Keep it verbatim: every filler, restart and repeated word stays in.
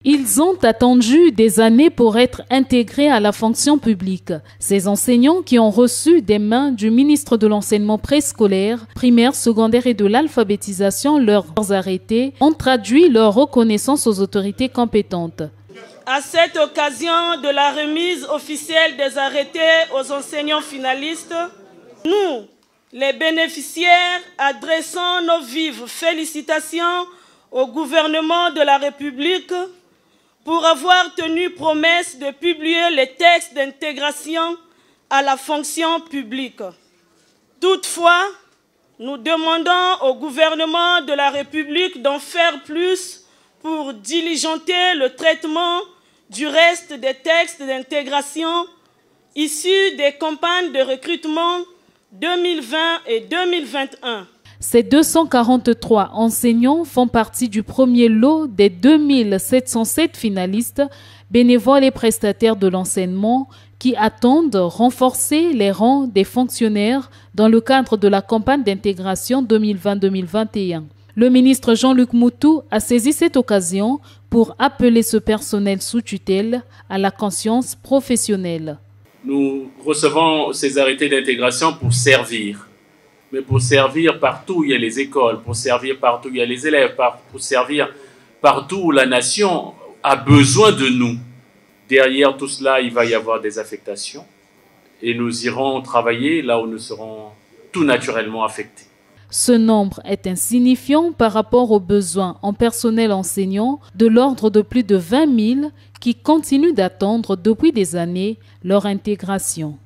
Ils ont attendu des années pour être intégrés à la fonction publique. Ces enseignants qui ont reçu des mains du ministre de l'enseignement préscolaire, primaire, secondaire et de l'alphabétisation leurs arrêtés ont traduit leur reconnaissance aux autorités compétentes. À cette occasion de la remise officielle des arrêtés aux enseignants finalistes, nous, les bénéficiaires, adressons nos vives félicitations au gouvernement de la République pour avoir tenu promesse de publier les textes d'intégration à la fonction publique. Toutefois, nous demandons au gouvernement de la République d'en faire plus pour diligenter le traitement du reste des textes d'intégration issus des campagnes de recrutement deux mille vingt et deux mille vingt et un. Ces deux cent quarante-trois enseignants font partie du premier lot des deux mille sept cent sept finalistes, bénévoles et prestataires de l'enseignement qui attendent renforcer les rangs des fonctionnaires dans le cadre de la campagne d'intégration deux mille vingt deux mille vingt et un. Le ministre Jean-Luc Moutou a saisi cette occasion pour appeler ce personnel sous tutelle à la conscience professionnelle. Nous recevons ces arrêtés d'intégration pour servir. Mais pour servir partout où il y a les écoles, pour servir partout où il y a les élèves, pour servir partout où la nation a besoin de nous. Derrière tout cela, il va y avoir des affectations et nous irons travailler là où nous serons tout naturellement affectés. Ce nombre est insignifiant par rapport aux besoins en personnel enseignant de l'ordre de plus de vingt mille qui continuent d'attendre depuis des années leur intégration.